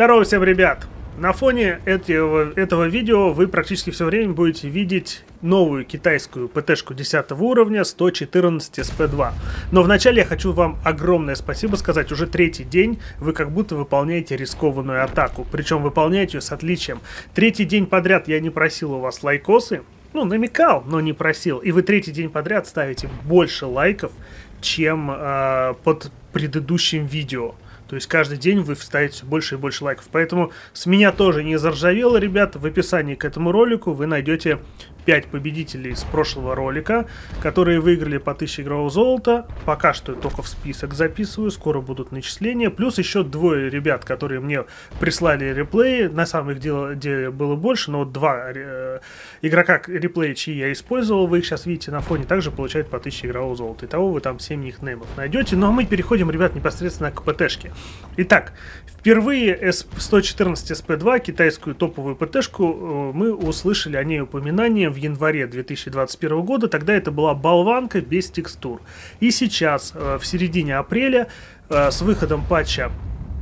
Здорово всем, ребят! На фоне этого видео вы практически все время будете видеть новую китайскую ПТ-шку 10 уровня 114 SP2. Но вначале я хочу вам огромное спасибо сказать. Уже третий день вы как будто выполняете рискованную атаку. Причем выполняете ее с отличием. Третий день подряд я не просил у вас лайкосы. Ну, намекал, но не просил. И вы третий день подряд ставите больше лайков, чем под предыдущим видео. То есть каждый день вы вставите все больше и больше лайков. Поэтому с меня тоже не заржавело, ребята. В описании к этому ролику вы найдете 5 победителей с прошлого ролика, которые выиграли по 1000 игрового золота. Пока что только в список записываю, скоро будут начисления. Плюс еще двое ребят, которые мне прислали реплеи. На самом деле было больше, но вот два игрока реплея, чьи я использовал, вы их сейчас видите на фоне, также получают по 1000 игрового золота. Итого вы там 7 никнеймов найдете. Ну а мы переходим, ребят, непосредственно к ПТ-шке. Итак, впервые 114 SP2, китайскую топовую ПТ-шку, мы услышали о ней упоминание в январе 2021 года. Тогда это была болванка без текстур. И сейчас, в середине апреля, с выходом патча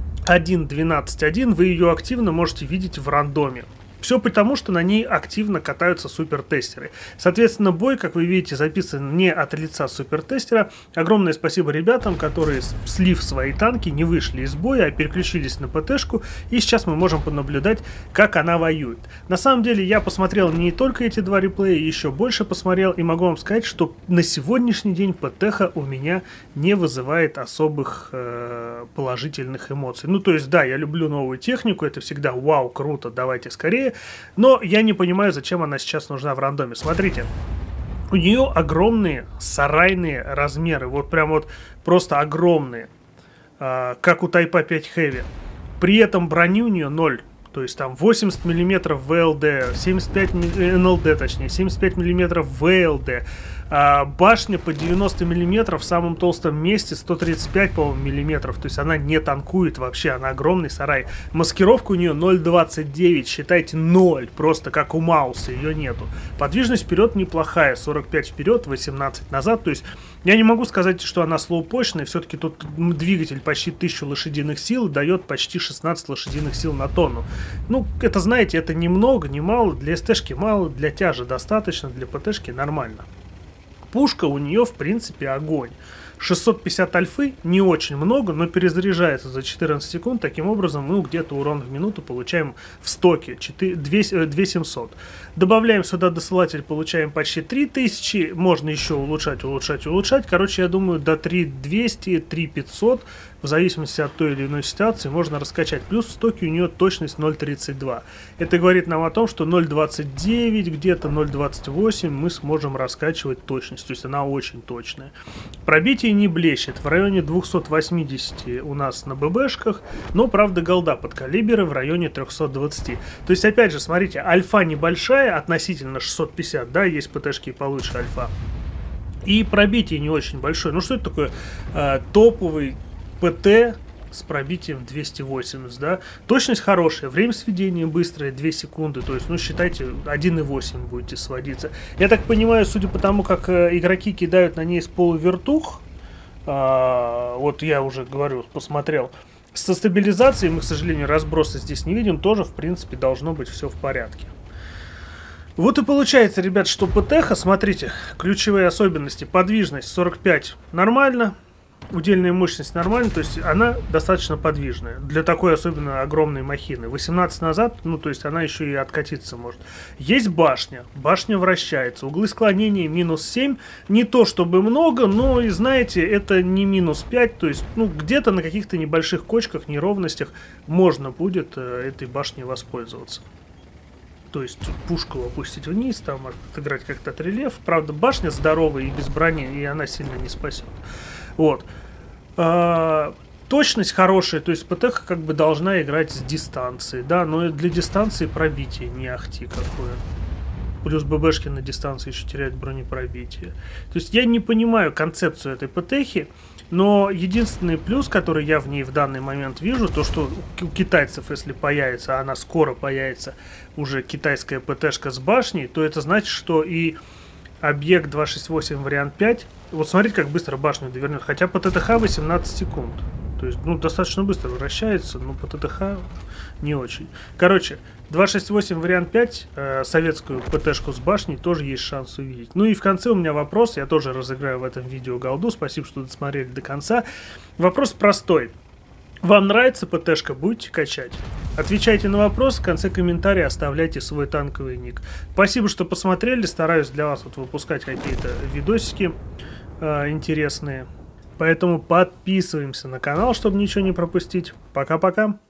1.12.1, вы ее активно можете видеть в рандоме. Все потому, что на ней активно катаются супертестеры. Соответственно, бой, как вы видите, записан не от лица супертестера. Огромное спасибо ребятам, которые, слив свои танки, не вышли из боя, а переключились на ПТ-шку. И сейчас мы можем понаблюдать, как она воюет. На самом деле, я посмотрел не только эти два реплея, еще больше посмотрел. И могу вам сказать, что на сегодняшний день ПТ-ха у меня не вызывает особых положительных эмоций. Ну, то есть, да, я люблю новую технику, это всегда вау, круто, давайте скорее. Но я не понимаю, зачем она сейчас нужна в рандоме. Смотрите, у нее огромные сарайные размеры. Вот прям вот просто огромные. Как у Тайпа 5 Heavy. При этом брони у нее 0. То есть там 80 мм ВЛД, 75 НЛД, точнее, 75 мм ВЛД. Башня по 90 мм в самом толстом месте, 135, по-моему, миллиметров. То есть она не танкует вообще, она огромный сарай. Маскировка у нее 0.29, считайте 0, просто как у Мауса, ее нету. Подвижность вперед неплохая, 45 вперед, 18 назад. То есть я не могу сказать, что она слоупочная, все-таки тут двигатель почти 1000 лошадиных сил и дает почти 16 лошадиных сил на тонну. Ну, это, знаете, это ни много, ни мало, для СТшки мало, для тяжа достаточно, для ПТшки нормально. Пушка у нее, в принципе, огонь. 650 альфы, не очень много, но перезаряжается за 14 секунд. Таким образом, мы где-то урон в минуту получаем в стоке 2700. Добавляем сюда досылатель, получаем почти 3000. Можно еще улучшать. Короче, я думаю, до 3200, 3500, в зависимости от той или иной ситуации, можно раскачать. Плюс в стоке у нее точность 0.32. Это говорит нам о том, что 0.29, где-то 0.28 мы сможем раскачивать точность. То есть она очень точная. Пробитие не блещет. В районе 280 у нас на ББшках. Но, правда, голда под калибры в районе 320. То есть, опять же, смотрите, альфа небольшая, относительно 650, да, есть ПТшки получше альфа. И пробитие не очень большое. Ну, что это такое? Топовый ПТ с пробитием 280, да. Точность хорошая, время сведения быстрое, 2 секунды, то есть, ну, считайте, 1.8 будете сводиться. Я так понимаю, судя по тому, как игроки кидают на ней с полувертух, вот я уже говорю, посмотрел, со стабилизацией мы, к сожалению, разброса здесь не видим, тоже, в принципе, должно быть все в порядке. Вот и получается, ребят, что ПТ-ха, смотрите, ключевые особенности, подвижность 45 нормально, удельная мощность нормальная, то есть она достаточно подвижная для такой особенно огромной махины. 18 назад, ну то есть она еще и откатиться может. Есть башня, башня вращается, углы склонения минус 7, не то чтобы много, но и знаете, это не минус 5, то есть ну где-то на каких-то небольших кочках, неровностях можно будет этой башней воспользоваться. То есть пушку опустить вниз, там отыграть как-то от рельефа. Правда, башня здоровая и без брони, и она сильно не спасет. Вот. Точность хорошая, то есть ПТ как бы должна играть с дистанции, да, но для дистанции пробитие не ахти какое. Плюс ББшки на дистанции еще теряют бронепробитие. То есть я не понимаю концепцию этой ПТхи, но единственный плюс, который я в ней в данный момент вижу, то что у китайцев, если появится, а она скоро появится, уже китайская ПТшка с башней, то это значит, что и объект 268 вариант 5, вот смотрите, как быстро башню довернет, хотя по ТТХ 18 секунд. То есть, ну, достаточно быстро вращается, но по ТТХ не очень. Короче, 268 вариант 5, советскую ПТ-шку с башней, тоже есть шанс увидеть. Ну и в конце у меня вопрос, я тоже разыграю в этом видео голду, спасибо, что досмотрели до конца. Вопрос простой. Вам нравится ПТ-шка, будете качать? Отвечайте на вопрос, в конце комментария оставляйте свой танковый ник. Спасибо, что посмотрели, стараюсь для вас вот выпускать какие-то видосики интересные. Поэтому подписываемся на канал, чтобы ничего не пропустить. Пока-пока.